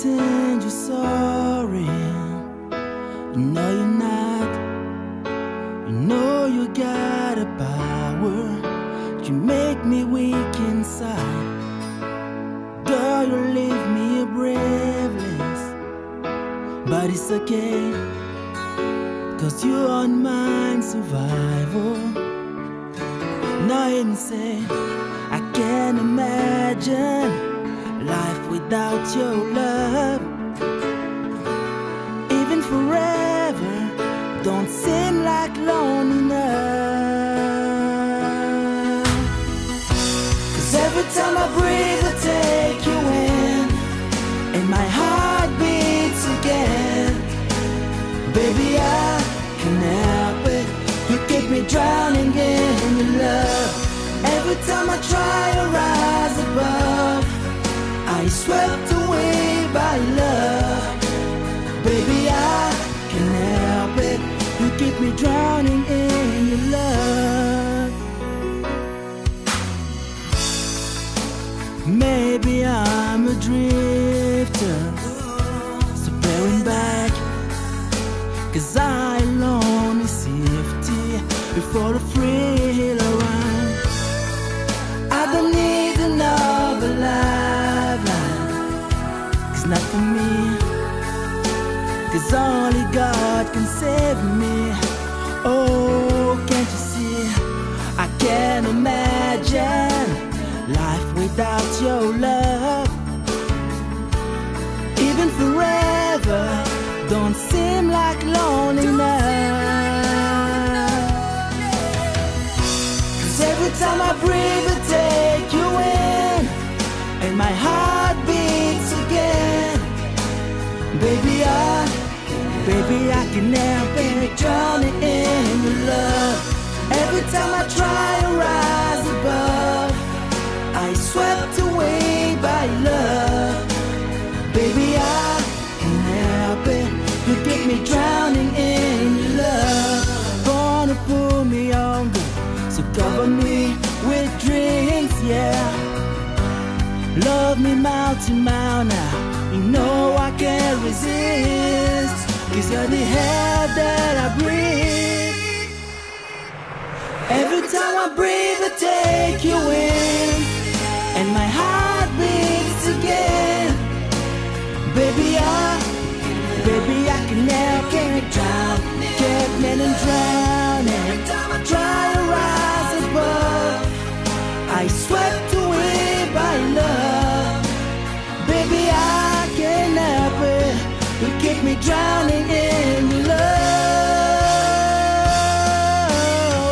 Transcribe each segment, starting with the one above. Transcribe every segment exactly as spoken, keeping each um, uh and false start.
pretend you're sorry. You know you're not. You know you got a power. You make me weak inside. Girl, you leave me breathless, but it's okay, 'cause you're on my survival. Now hear me say, I can't imagine life without your love. Even forever don't seem like long enough. 'Cause every time I breathe I take you in, and my heart beats again. Baby, I can help it. You keep me drowning in your love. Every time I try to rise above, I swept away by love. Baby, I can help it. You keep me drowning in your love. Maybe I'm a drifter, so bearing back, 'cause I alone is safety before the thrill around. I don't need another lifeline, 'cause not for me, 'cause only God can save me. Oh, can't you see? I can't imagine life without your love. Even forever don't seem like long enough. 'Cause every time I breathe I take you in, and my heart beats again. Baby, I, baby, I can help it, drowning in your love. Every time I try to rise above, I swept away by love. Baby, I can help it. You keep me drowning in your love. Gonna pull me under, so cover me with drinks, yeah. Love me mouth to mouth now. You know I can't resist, 'cause you're the air that I breathe. Every time I breathe I take you in, and my heart beats again. Baby, I, baby, I can help it, drown, get me and drowning. Try to rise above, I swept away by love. Baby, I can help it. You keep me drowning in your love.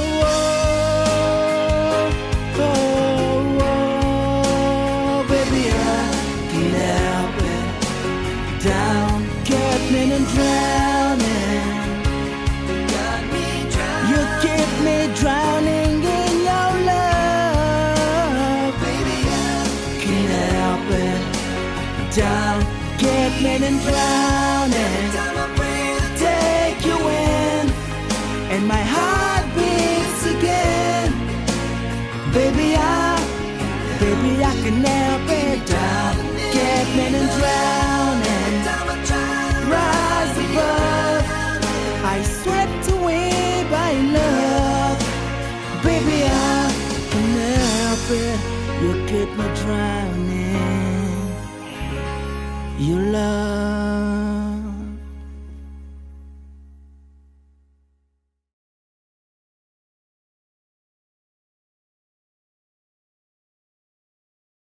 Oh, oh, oh, baby, I can help it. Down, get me and drowning. Got me drowning. You keep me drowning in your love. Baby, I can help it. Down, get me and drowning. Take you in, and my heart beats again. Baby, I, baby, I can help it. Down, get me and drowning. Rise above, I swept away by love. Baby, I can help it. You keep me drowning. Your love.